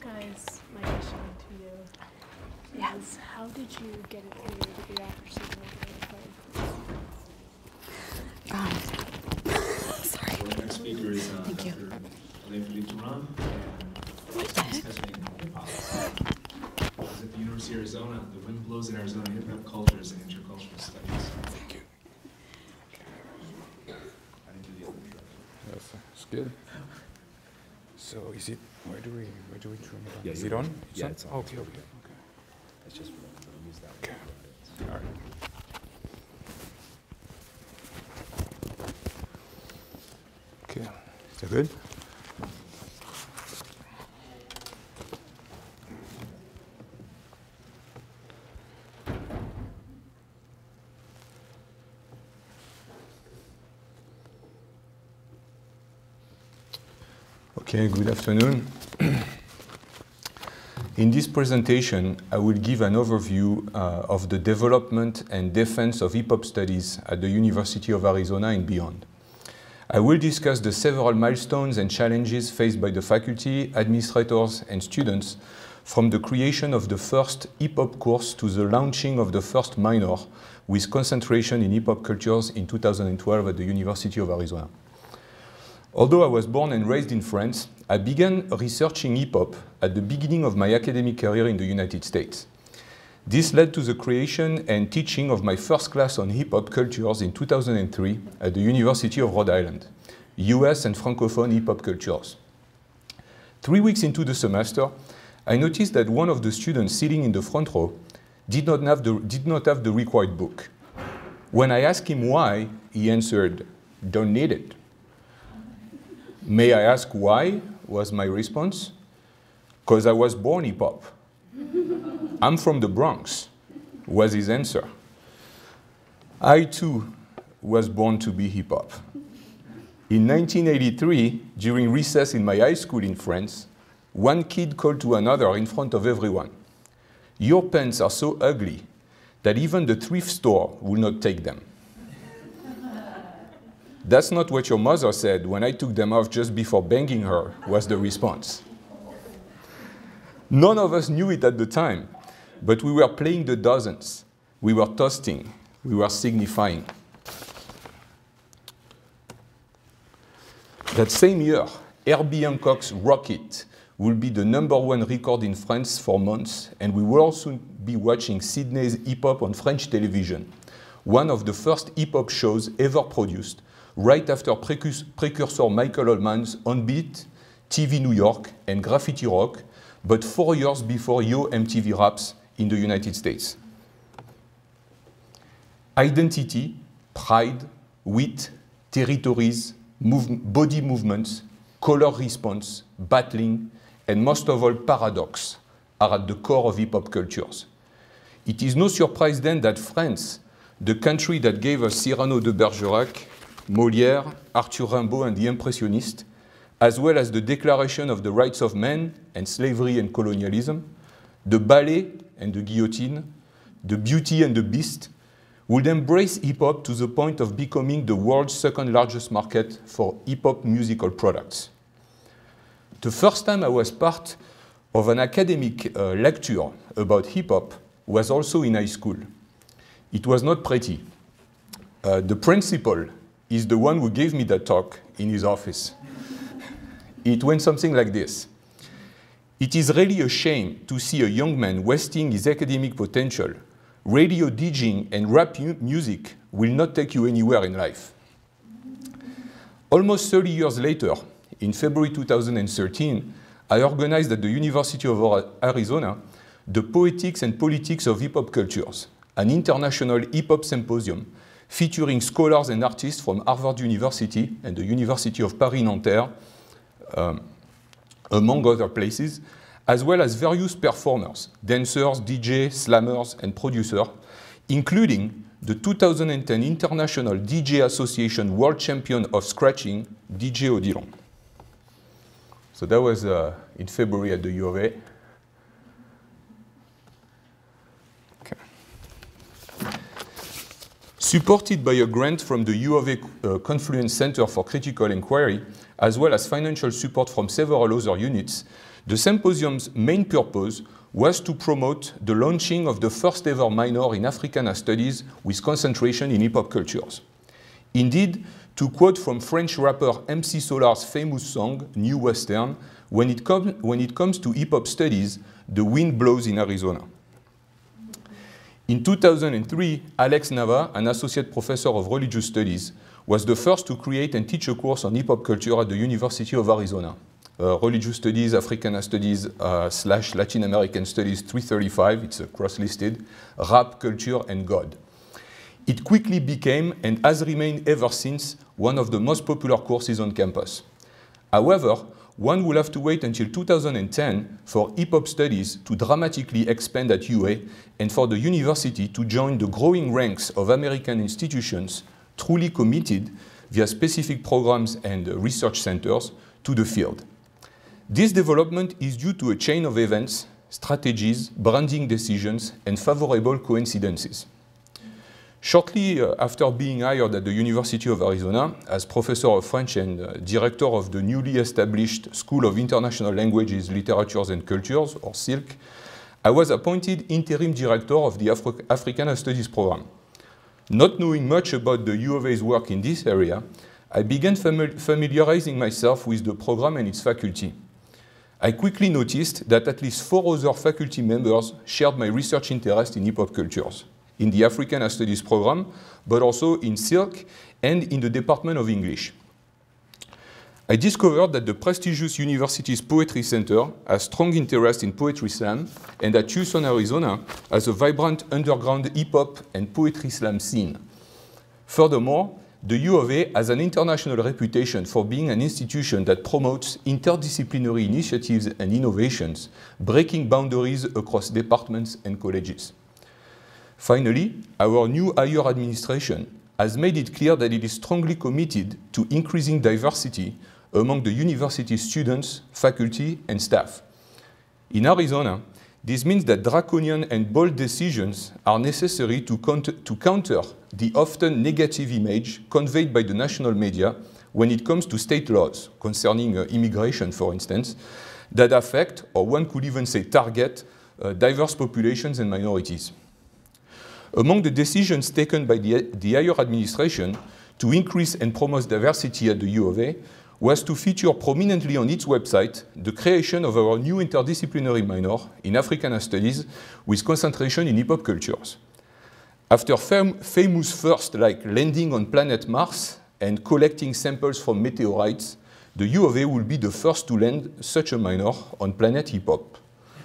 guys, my question to you is, how did you get a 3-year degree after student Sorry. Our next speaker is Thank you. Dr. Alain-Philippe Thuram. What the heck? Discussing hip-hop. He's at the University of Arizona. The wind blows in Arizona, hip-hop cultures and intercultural studies. Thank you. I didn't do the other introduction. That's good. So is it, where do we turn it on? Yeah, Is you're it on? on. Yeah, it's on. Okay. That's just for we'll use that Okay. one. All right. Okay, is that good? Okay, good afternoon. In this presentation, I will give an overview of the development and defense of hip-hop studies at the University of Arizona and beyond. I will discuss the several milestones and challenges faced by the faculty, administrators, and students from the creation of the first hip-hop course to the launching of the first minor with concentration in hip-hop cultures in 2012 at the University of Arizona. Although I was born and raised in France, I began researching hip-hop at the beginning of my academic career in the United States. This led to the creation and teaching of my first class on hip-hop cultures in 2003 at the University of Rhode Island, US and Francophone hip-hop cultures. 3 weeks into the semester, I noticed that one of the students sitting in the front row did not have the required book. When I asked him why, he answered, "Don't need it." "May I ask why?" was my response. "'Cause I was born hip-hop. I'm from the Bronx," was his answer. I too was born to be hip-hop. In 1983, during recess in my high school in France, one kid called to another in front of everyone, "Your pants are so ugly that even the thrift store will not take them." "That's not what your mother said when I took them off just before banging her," was the response. None of us knew it at the time, but we were playing the dozens. We were toasting. We were signifying. That same year, Herbie Hancock's Rocket will be the #1 record in France for months, and we will also be watching Sydney's hip-hop on French television, one of the first hip-hop shows ever produced, right after precursor Michael Oldman's On Beat, TV New York, and Graffiti Rock, but 4 years before Yo MTV Raps in the United States. Identity, pride, wit, territories, body movements, color response, battling, and most of all paradox are at the core of hip-hop cultures. It is no surprise then that France, the country that gave us Cyrano de Bergerac, Molière, Arthur Rimbaud, and the Impressionists, as well as the Declaration of the Rights of Man and Slavery and Colonialism, the ballet and the guillotine, the Beauty and the Beast, would embrace hip-hop to the point of becoming the world's second largest market for hip-hop musical products. The first time I was part of an academic lecture about hip-hop was also in high school. It was not pretty. The principal is the one who gave me that talk in his office. It went something like this. "It is really a shame to see a young man wasting his academic potential. Radio DJing and rap music will not take you anywhere in life." Almost 30 years later, in February 2013, I organized at the University of Arizona the Poetics and Politics of Hip-Hop Cultures, an international hip-hop symposium featuring scholars and artists from Harvard University and the University of Paris-Nanterre, among other places, as well as various performers, dancers, DJs, slammers, and producers, including the 2010 International DJ Association World Champion of Scratching, DJ Odilon. So that was in February at the U of A. Supported by a grant from the U of A Confluence Center for Critical Inquiry, as well as financial support from several other units, The symposium's main purpose was to promote the launching of the first ever minor in Africana studies with concentration in hip-hop cultures. Indeed, to quote from French rapper MC Solar's famous song, New Western, when it comes to hip-hop studies, the wind blows in Arizona. In 2003, Alex Nava, an associate professor of religious studies, was the first to create and teach a course on hip-hop culture at the University of Arizona. Religious Studies, Africana Studies / Latin American Studies 335, it's cross-listed, Rap, Culture, and God. It quickly became, and has remained ever since, one of the most popular courses on campus. However, one will have to wait until 2010 for hip-hop studies to dramatically expand at UA and for the university to join the growing ranks of American institutions truly committed via specific programs and research centers to the field. This development is due to a chain of events, strategies, branding decisions, and favorable coincidences. Shortly after being hired at the University of Arizona as professor of French and director of the newly established School of International Languages, Literatures and Cultures, or SILC, I was appointed interim director of the Africana Studies program. Not knowing much about the U of A's work in this area, I began familiarizing myself with the program and its faculty. I quickly noticed that at least 4 other faculty members shared my research interest in hip-hop cultures, in the Africana Studies program, but also in SILC and in the Department of English. I discovered that the prestigious university's Poetry Center has strong interest in poetry slam, and that Tucson, Arizona has a vibrant underground hip-hop and poetry slam scene. Furthermore, the U of A has an international reputation for being an institution that promotes interdisciplinary initiatives and innovations, breaking boundaries across departments and colleges. Finally, our new higher administration has made it clear that it is strongly committed to increasing diversity among the university's students, faculty, and staff. In Arizona, this means that draconian and bold decisions are necessary to counter the often negative image conveyed by the national media when it comes to state laws concerning immigration, for instance, that affect, or one could even say target, diverse populations and minorities. Among the decisions taken by the higher administration to increase and promote diversity at the U of A was to feature prominently on its website the creation of our new interdisciplinary minor in Africana Studies with concentration in hip-hop cultures. After famous firsts like landing on planet Mars and collecting samples from meteorites, the U of A will be the first to land such a minor on planet hip-hop.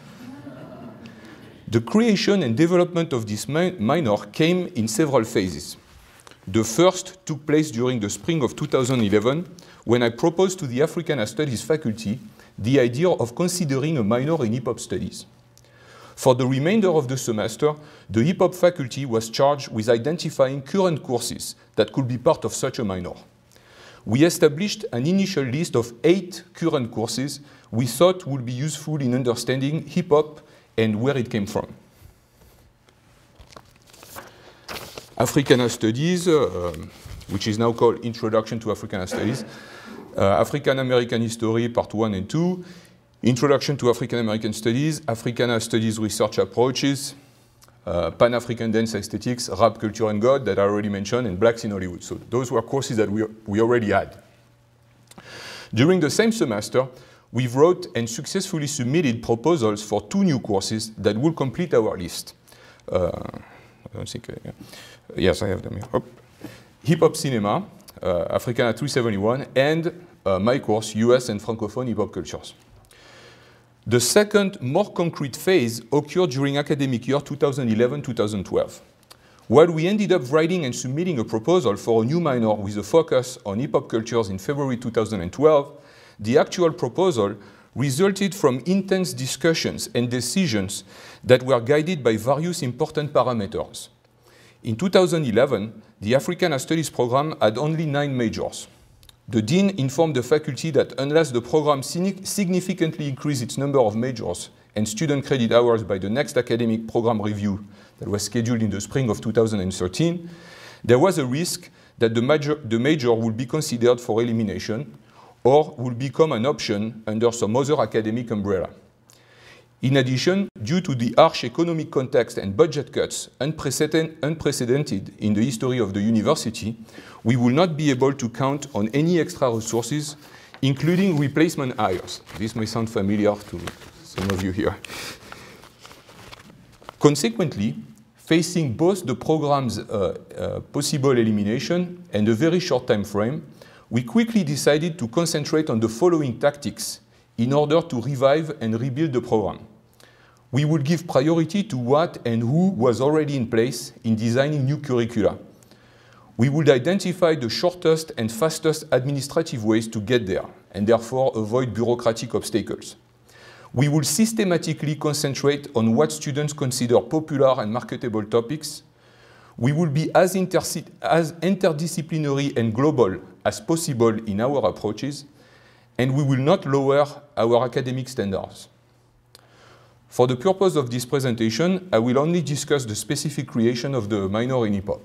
The creation and development of this minor came in several phases. The first took place during the spring of 2011, when I proposed to the Africana Studies faculty the idea of considering a minor in hip-hop studies. For the remainder of the semester, the hip-hop faculty was charged with identifying current courses that could be part of such a minor. We established an initial list of 8 current courses we thought would be useful in understanding hip-hop and where it came from. Africana Studies, which is now called Introduction to Africana Studies, African American History Part 1 and 2, Introduction to African American Studies, Africana Studies Research Approaches, Pan-African Dance Aesthetics, Rap, Culture and God that I already mentioned, and Blacks in Hollywood. So those were courses that we already had. During the same semester, we wrote and successfully submitted proposals for 2 new courses that will complete our list. I don't think, yes, I have them here. Oh. Hip-Hop Cinema, Africana 371, and my course, US and Francophone Hip-Hop Cultures. The second, more concrete phase occurred during academic year 2011-2012. While we ended up writing and submitting a proposal for a new minor with a focus on hip-hop cultures in February 2012, the actual proposal resulted from intense discussions and decisions that were guided by various important parameters. In 2011, the Africana Studies program had only 9 majors. The dean informed the faculty that unless the program significantly increased its number of majors and student credit hours by the next academic program review that was scheduled in the spring of 2013, there was a risk that the major would be considered for elimination, or will become an option under some other academic umbrella. In addition, due to the harsh economic context and budget cuts unprecedented in the history of the university, we will not be able to count on any extra resources, including replacement hires. This may sound familiar to some of you here. Consequently, facing both the program's possible elimination and a very short time frame, we quickly decided to concentrate on the following tactics in order to revive and rebuild the program. We would give priority to what and who was already in place in designing new curricula. We would identify the shortest and fastest administrative ways to get there, and therefore avoid bureaucratic obstacles. We will systematically concentrate on what students consider popular and marketable topics. We will be as interdisciplinary and global as possible in our approaches, and we will not lower our academic standards. For the purpose of this presentation, I will only discuss the specific creation of the minor in hip-hop.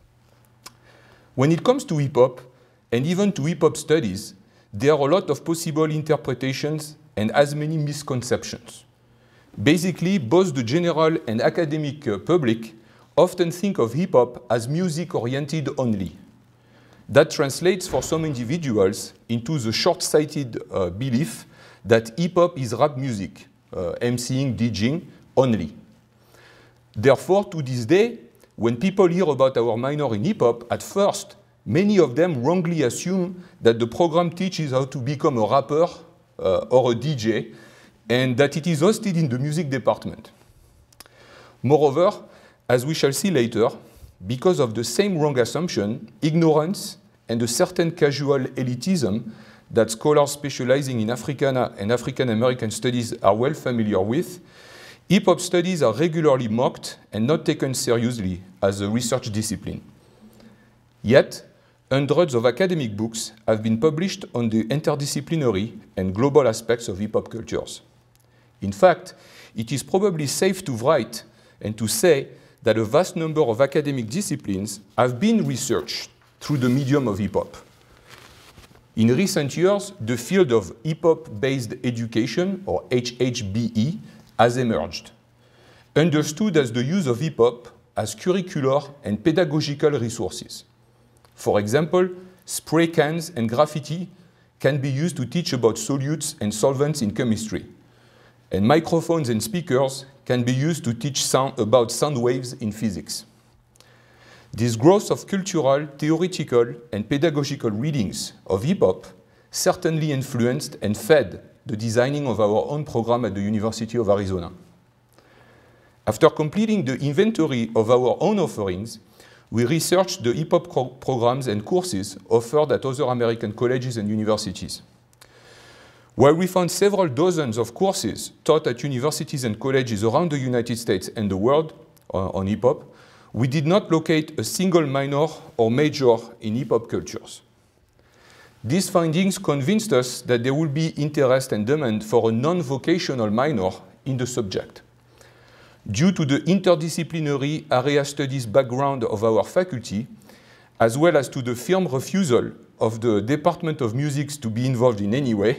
When it comes to hip-hop, and even to hip-hop studies, there are a lot of possible interpretations and as many misconceptions. Basically, both the general and academic public often think of hip-hop as music-oriented only. That translates for some individuals into the short-sighted belief that hip-hop is rap music, MCing, DJing only. Therefore, to this day, when people hear about our minor in hip-hop, at first, many of them wrongly assume that the program teaches how to become a rapper or a DJ, and that it is hosted in the music department. Moreover, as we shall see later, because of the same wrong assumption, ignorance, and a certain casual elitism that scholars specializing in Africana and African American studies are well familiar with, hip-hop studies are regularly mocked and not taken seriously as a research discipline. Yet, hundreds of academic books have been published on the interdisciplinary and global aspects of hip-hop cultures. In fact, it is probably safe to write and to say that a vast number of academic disciplines have been researched through the medium of hip-hop. In recent years, the field of hip-hop-based education, or HHBE, has emerged, understood as the use of hip-hop as curricular and pedagogical resources. For example, spray cans and graffiti can be used to teach about solutes and solvents in chemistry, and microphones and speakers can be used to teach about sound waves in physics. This growth of cultural, theoretical, and pedagogical readings of hip-hop certainly influenced and fed the designing of our own program at the University of Arizona. After completing the inventory of our own offerings, we researched the hip-hop programs and courses offered at other American colleges and universities. While we found several dozens of courses taught at universities and colleges around the United States and the world on hip-hop, we did not locate a single minor or major in hip-hop cultures. These findings convinced us that there would be interest and demand for a non-vocational minor in the subject. Due to the interdisciplinary area studies background of our faculty, as well as to the firm refusal of the Department of Music to be involved in any way,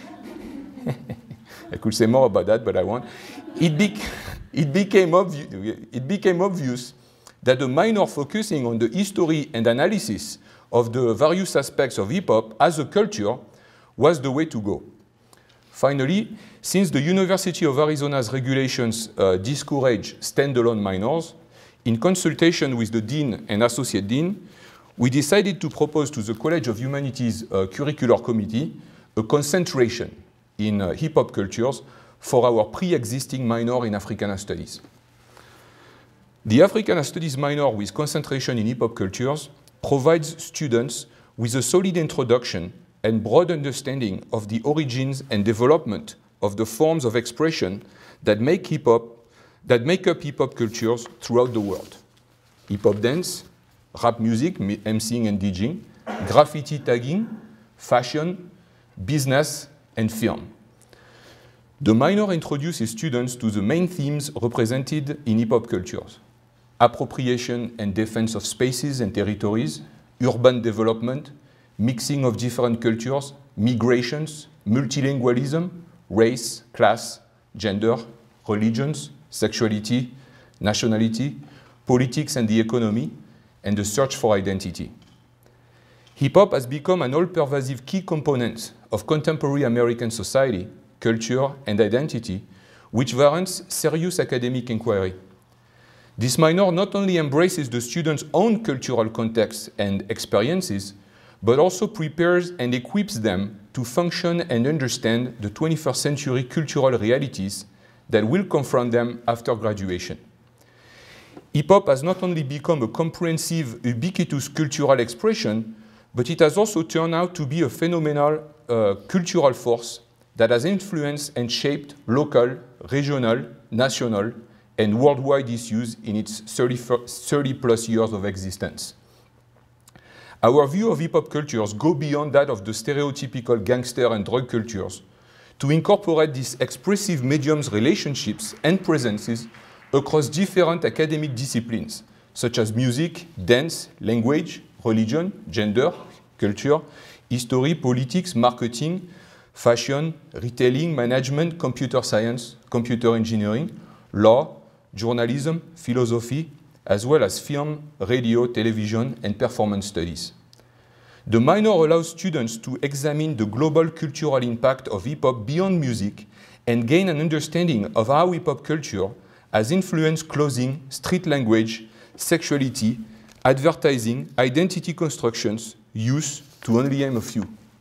I could say more about that, but I won't. It became obvious that a minor focusing on the history and analysis of the various aspects of hip-hop as a culture was the way to go. Finally, since the University of Arizona's regulations discourage standalone minors, in consultation with the Dean and Associate Dean, we decided to propose to the College of Humanities Curricular Committee a concentration in hip-hop cultures for our pre-existing minor in Africana Studies. The Africana Studies minor with concentration in hip-hop cultures provides students with a solid introduction and broad understanding of the origins and development of the forms of expression that make up hip-hop cultures throughout the world. Hip-hop dance, rap music, MCing and DJing, graffiti tagging, fashion, business, and film. The minor introduces students to the main themes represented in hip-hop cultures: appropriation and defense of spaces and territories, urban development, mixing of different cultures, migrations, multilingualism, race, class, gender, religions, sexuality, nationality, politics and the economy, and the search for identity. Hip-hop has become an all-pervasive key component of contemporary American society, culture, and identity, which warrants serious academic inquiry. This minor not only embraces the students' own cultural context and experiences, but also prepares and equips them to function and understand the 21st century cultural realities that will confront them after graduation. Hip-hop has not only become a comprehensive, ubiquitous cultural expression, but it has also turned out to be a phenomenal cultural force that has influenced and shaped local, regional, national, and worldwide issues in its 30-plus years of existence. Our view of hip-hop cultures go beyond that of the stereotypical gangster and drug cultures to incorporate these expressive mediums' relationships and presences across different academic disciplines, such as music, dance, language, religion, gender, culture, history, politics, marketing, fashion, retailing, management, computer science, computer engineering, law, journalism, philosophy, as well as film, radio, television, and performance studies. The minor allows students to examine the global cultural impact of hip-hop beyond music and gain an understanding of how hip-hop culture has influenced clothing, street language, sexuality, advertising, identity constructions, youth, to only name a few.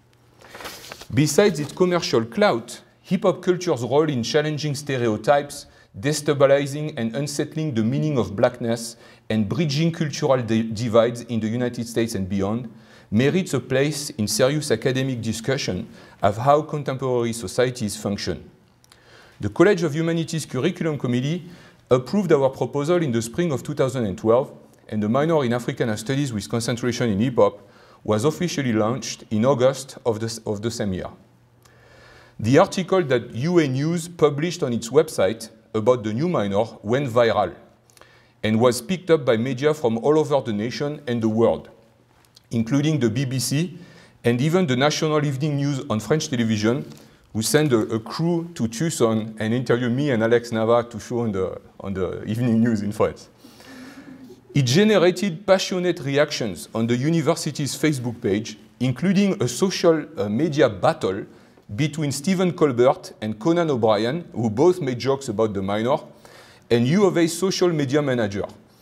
Besides its commercial clout, hip-hop culture's role in challenging stereotypes, destabilizing and unsettling the meaning of blackness, and bridging cultural divides in the United States and beyond merits a place in serious academic discussion of how contemporary societies function. The College of Humanities Curriculum Committee approved our proposal in the spring of 2012, and the minor in Africana Studies with concentration in hip-hop was officially launched in August of the same year. The article that UA News published on its website about the new minor went viral and was picked up by media from all over the nation and the world, including the BBC and even the National Evening News on French television, who sent a crew to Tucson and interviewed me and Alex Nava to show on the Evening News in France. It generated passionate reactions on the university's Facebook page, including a social media battle between Stephen Colbert and Conan O'Brien, who both made jokes about the minor, and U of A's social media manager.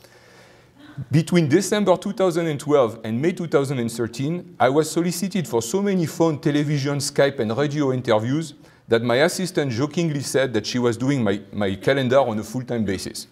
Between December 2012 and May 2013, I was solicited for so many phone, television, Skype, and radio interviews that my assistant jokingly said that she was doing my calendar on a full-time basis.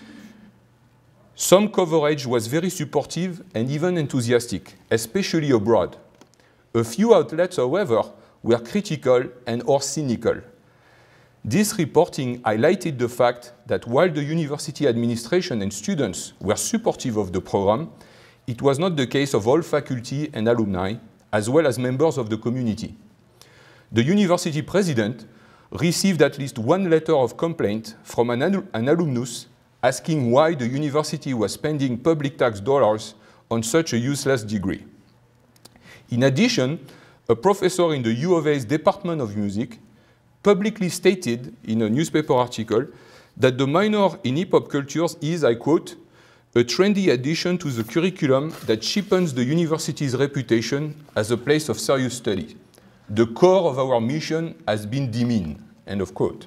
Some coverage was very supportive and even enthusiastic, especially abroad. A few outlets, however, were critical and or cynical. This reporting highlighted the fact that while the university administration and students were supportive of the program, it was not the case of all faculty and alumni, as well as members of the community. The university president received at least one letter of complaint from an alumnus asking why the university was spending public tax dollars on such a useless degree. In addition, a professor in the U of A's Department of Music publicly stated in a newspaper article that the minor in hip-hop cultures is, I quote, a trendy addition to the curriculum that cheapens the university's reputation as a place of serious study. The core of our mission has been demeaned, end of quote.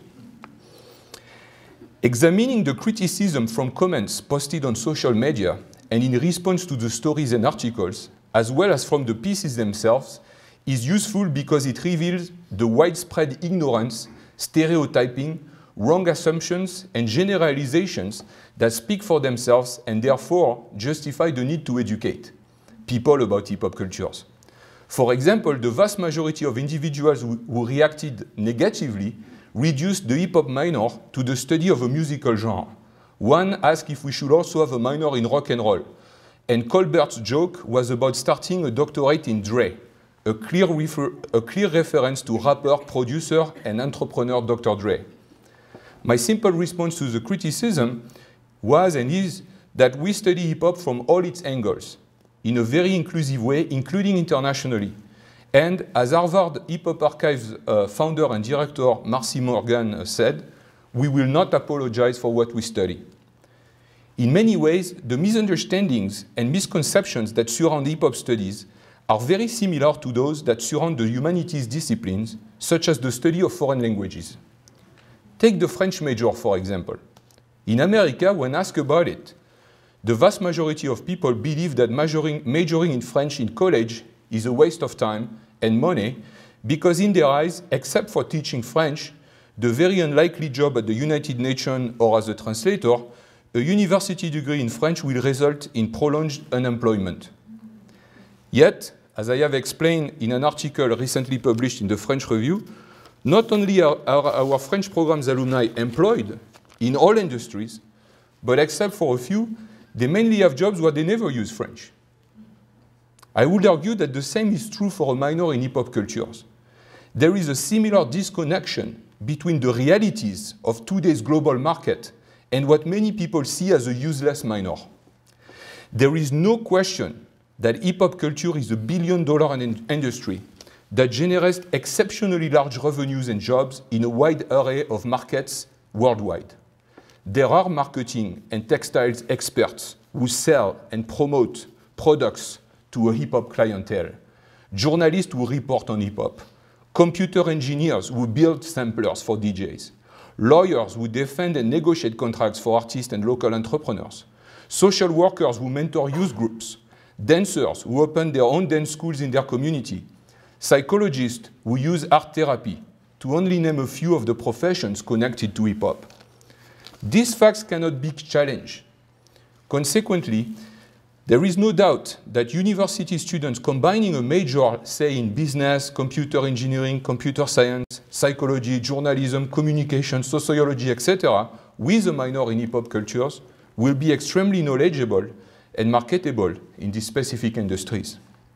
Examining the criticism from comments posted on social media and in response to the stories and articles, as well as from the pieces themselves, is useful because it reveals the widespread ignorance, stereotyping, wrong assumptions, and generalizations that speak for themselves and therefore justify the need to educate people about hip-hop cultures. For example, the vast majority of individuals who reacted negatively reduced the hip-hop minor to the study of a musical genre. One asked if we should also have a minor in rock and roll, and Colbert's joke was about starting a doctorate in Dre, a clear reference to rapper, producer, and entrepreneur Dr. Dre. My simple response to the criticism was and is that we study hip-hop from all its angles. in a very inclusive way, including internationally. And as Harvard Hip Hop Archives founder and director Marcy Morgan said, we will not apologize for what we study. In many ways, the misunderstandings and misconceptions that surround hip-hop studies are very similar to those that surround the humanities disciplines, such as the study of foreign languages. Take the French major, for example. In America, when asked about it, the vast majority of people believe that majoring in French in college is a waste of time and money because in their eyes, except for teaching French, the very unlikely job at the United Nations or as a translator, a university degree in French will result in prolonged unemployment. Yet, as I have explained in an article recently published in the French Review, not only are our French program's alumni employed in all industries, but except for a few, they mainly have jobs where they never use French. I would argue that the same is true for a minor in hip-hop cultures. There is a similar disconnection between the realities of today's global market and what many people see as a useless minor. There is no question that hip-hop culture is a billion-dollar industry that generates exceptionally large revenues and jobs in a wide array of markets worldwide. There are marketing and textiles experts who sell and promote products to a hip-hop clientele, journalists who report on hip-hop, computer engineers who build samplers for DJs, lawyers who defend and negotiate contracts for artists and local entrepreneurs, social workers who mentor youth groups, dancers who open their own dance schools in their community, psychologists who use art therapy, to only name a few of the professions connected to hip-hop. These facts cannot be challenged. Consequently, there is no doubt that university students combining a major, say, in business, computer engineering, computer science, psychology, journalism, communication, sociology, etc., with a minor in hip-hop cultures, will be extremely knowledgeable and marketable in these specific industries.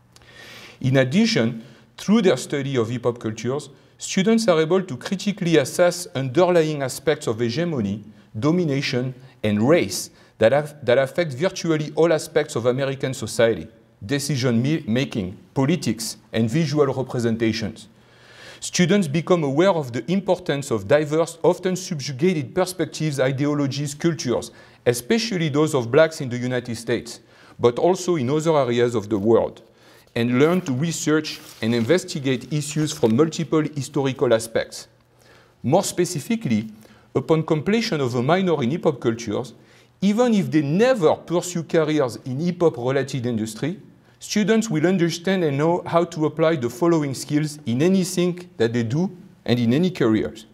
In addition, through their study of hip-hop cultures, students are able to critically assess underlying aspects of hegemony, domination, and race that affect virtually all aspects of American society, decision-making, politics, and visual representations. Students become aware of the importance of diverse, often subjugated perspectives, ideologies, cultures, especially those of blacks in the United States, but also in other areas of the world, and learn to research and investigate issues from multiple historical aspects. More specifically, upon completion of a minor in hip-hop cultures, even if they never pursue careers in hip-hop-related industry, students will understand and know how to apply the following skills in anything that they do and in any careers.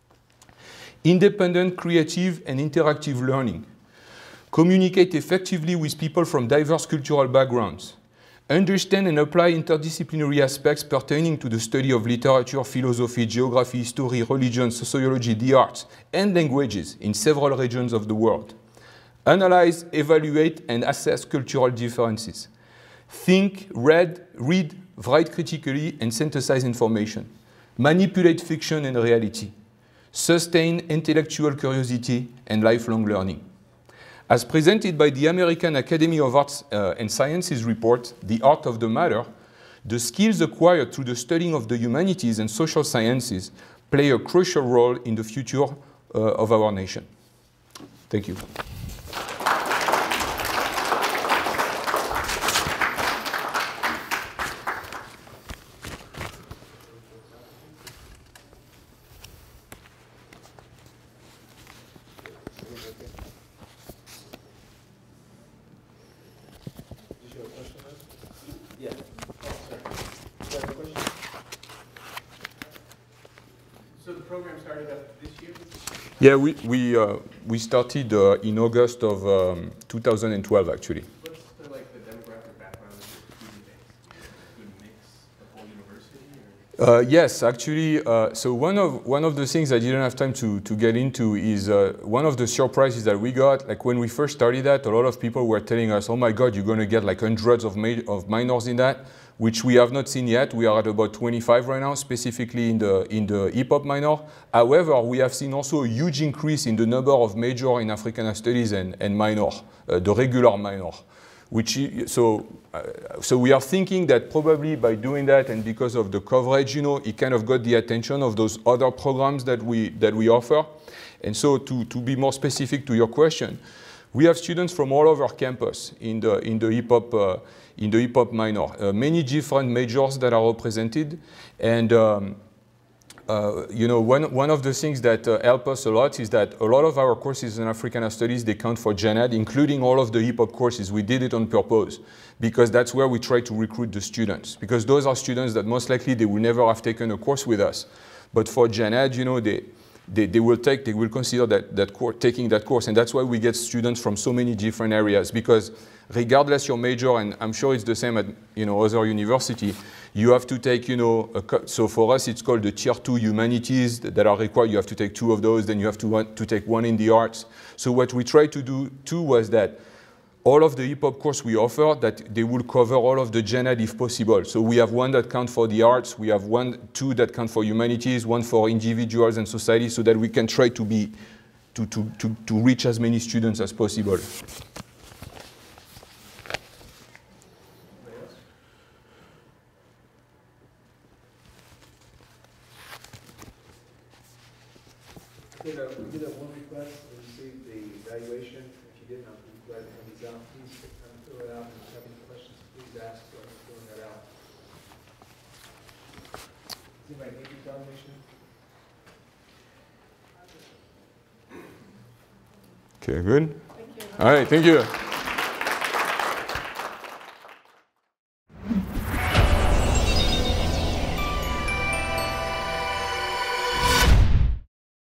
Independent, creative, and interactive learning. Communicate effectively with people from diverse cultural backgrounds. Understand and apply interdisciplinary aspects pertaining to the study of literature, philosophy, geography, history, religion, sociology, the arts, and languages in several regions of the world. Analyze, evaluate, and assess cultural differences. Think, read, write critically, and synthesize information. Manipulate fiction and reality. Sustain intellectual curiosity and lifelong learning. As presented by the American Academy of Arts and Sciences report, The Art of the Matter, the skills acquired through the studying of the humanities and social sciences play a crucial role in the future of our nation. Thank you. So the program started up this year? Yeah, we started in August of 2012, actually. What's the demographic background of your student base? Is it a good mix, the whole university? Or? Yes, actually, so one of the things I didn't have time to get into is one of the surprises that we got. Like when we first started that, a lot of people were telling us, "Oh my God, you're going to get like hundreds of minors in that," which we have not seen yet. We are at about 25 right now, specifically in the hip-hop minor. However, we have seen also a huge increase in the number of major in Africana studies and minor, the regular minor, So we are thinking that probably by doing that and because of the coverage, it kind of got the attention of those other programs that we offer. And so to be more specific to your question, we have students from all over campus in the hip hop minor. Many different majors that are represented, and one of the things that help us a lot is that a lot of our courses in Africana Studies, they count for Gen Ed, including all of the hip hop courses. We did it on purpose because that's where we try to recruit the students, because those are students that most likely they will never have taken a course with us. But for Gen Ed, they will consider taking that course, and that's why we get students from so many different areas, because regardless your major, and I'm sure it's the same at other university, you have to take, so for us it's called the Tier 2 humanities that are required. You have to take 2 of those, then you have to take 1 in the arts. So what we tried to do too was that all of the hip-hop course we offer, that they will cover all of the Gen Ed if possible. So we have 1 that counts for the arts, we have 2 that count for humanities, 1 for individuals and society, so that we can try to reach as many students as possible. We did have one request to receive the evaluation. If you didn't, I'm glad to have these out. Please fill it out. If you have any questions, please ask when filling that out. Does anybody need the evaluation? Okay, good. Thank you. All right, thank you.